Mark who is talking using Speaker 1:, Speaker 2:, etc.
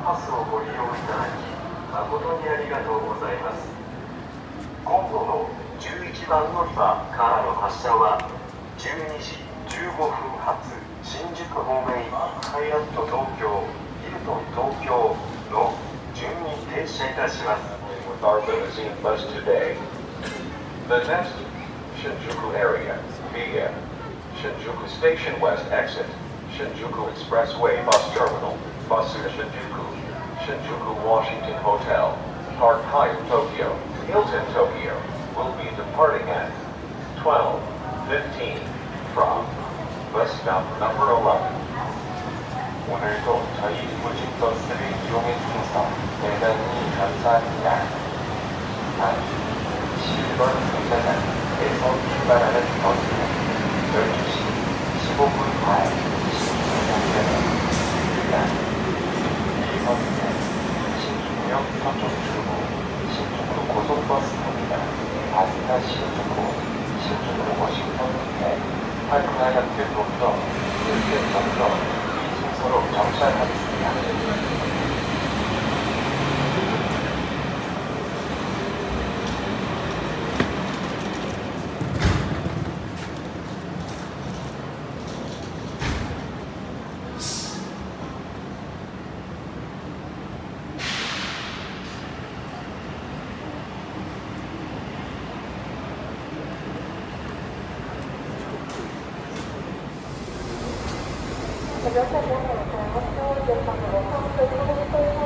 Speaker 1: パスをご利用いただき誠にありがとうございます。今度の11番乗り場からの発車は12時15分発新宿方面行きハイラット東京、ヒルトン東京の順に停車いたします。With our limousine bus today. The next Shinjuku area via Shinjuku Station West exit, Shinjuku Expressway Bus Terminal, Basu Shinjuku, Shinjuku Washington Hotel, Park Hyatt Tokyo, Hilton Tokyo, will be departing at 12:15 from bus stop number 11. 오늘도 저희 무진버스를 이용해 주셔서 대단히 감사합니다. 단 11번 승차장에서 출발하는 버스는 12시 15분 말 신중역입니다. 이 버스는 신중역 서쪽 출구 신중구 고속버스입니다. 아스나 신중구, 신중구 워싱턴 대 파크 하얏트 도쿄, 일대 정점 이 순서로 정차하겠습니다.
Speaker 2: Gracias.